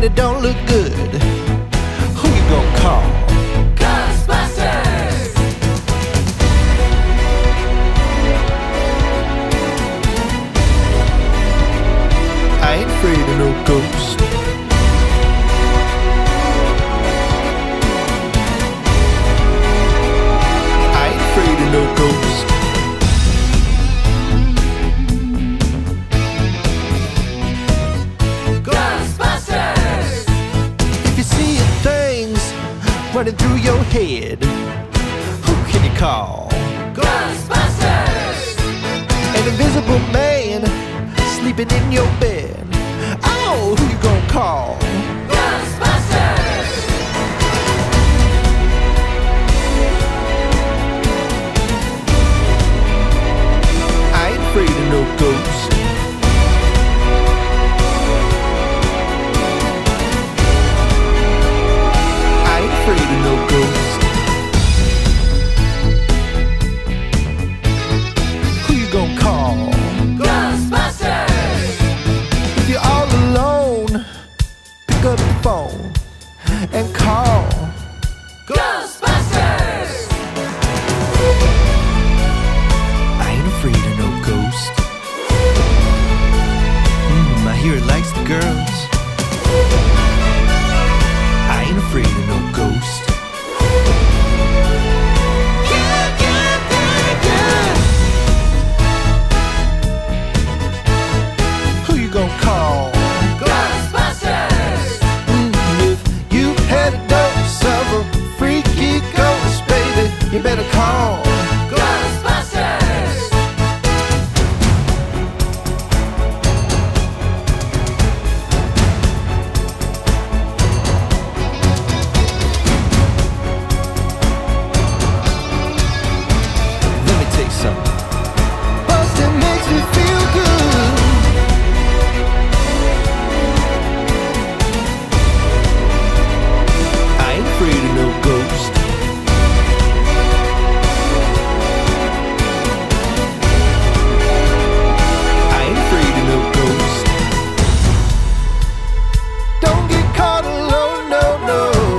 and it don't look good, who you gonna call? Ghostbusters! I ain't afraid of no ghost. I ain't afraid of no ghost. Ghostbusters! If you see things running through your head, who can you call? Ghostbusters! An invisible man sleeping in your bed, oh, who you gonna call? Ghostbusters! I ain't afraid of no ghost. I ain't afraid of no ghost. Who you gonna call? Ghostbusters! If you're all alone, pick up the phone and call. Ghostbusters! I ain't afraid of no ghost. I hear it likes the girls. I ain't afraid of no ghost. Yeah, yeah, yeah, yeah. Who you gonna call? Ghostbusters! If you had a dose of a freaky ghost, baby, you better call. Ghostbusters! Let me take some. Bustin' makes me feel good. I ain't afraid of no ghost. I ain't afraid of no ghost. Don't get caught alone, no, no.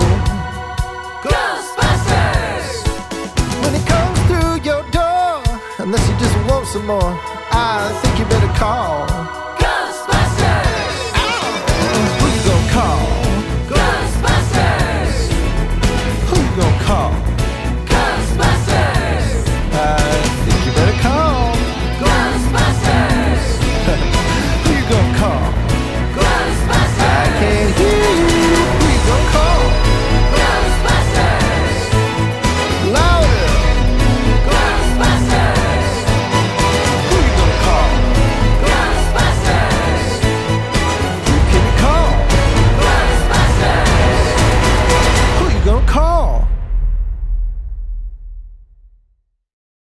Ghostbusters! When it comes through your door, unless you just want some more, I think you better call.